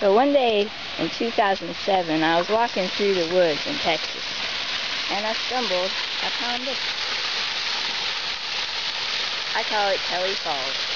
So one day in 2007, I was walking through the woods in Texas, and I stumbled upon this. I call it Kelly Falls.